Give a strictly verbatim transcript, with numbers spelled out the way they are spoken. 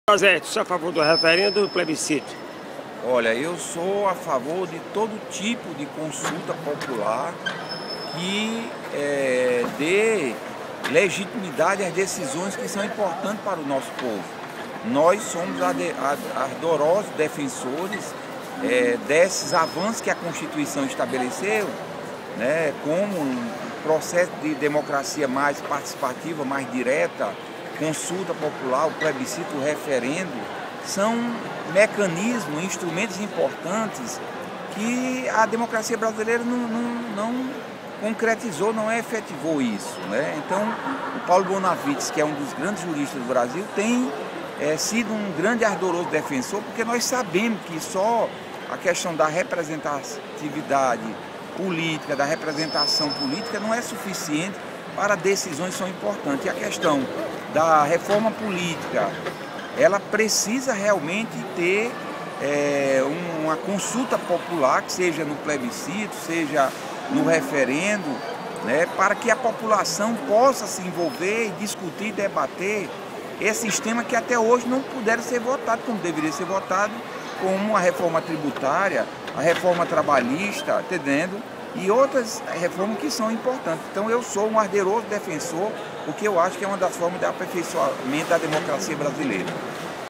Zé, você é a favor do referendo ou do plebiscito? Olha, eu sou a favor de todo tipo de consulta popular que é, dê legitimidade às decisões que são importantes para o nosso povo. Nós somos ardorosos defensores é, desses avanços que a Constituição estabeleceu, né, como um processo de democracia mais participativa, mais direta, consulta popular, o plebiscito, o referendo, são mecanismos, instrumentos importantes que a democracia brasileira não, não, não concretizou, não efetivou isso, né? Então, o Paulo Bonavides, que é um dos grandes juristas do Brasil, tem é, sido um grande ardoroso defensor, porque nós sabemos que só a questão da representatividade política, da representação política, não é suficiente para decisões que são importantes. E a questão da reforma política, ela precisa realmente ter é, uma consulta popular, que seja no plebiscito, seja no referendo, né, para que a população possa se envolver e discutir, debater esse sistema que até hoje não puderam ser votado como deveria ser votado, como a reforma tributária, a reforma trabalhista, entendendo? E outras reformas que são importantes. Então eu sou um ardoroso defensor, porque eu acho que é uma das formas de aperfeiçoamento da democracia brasileira.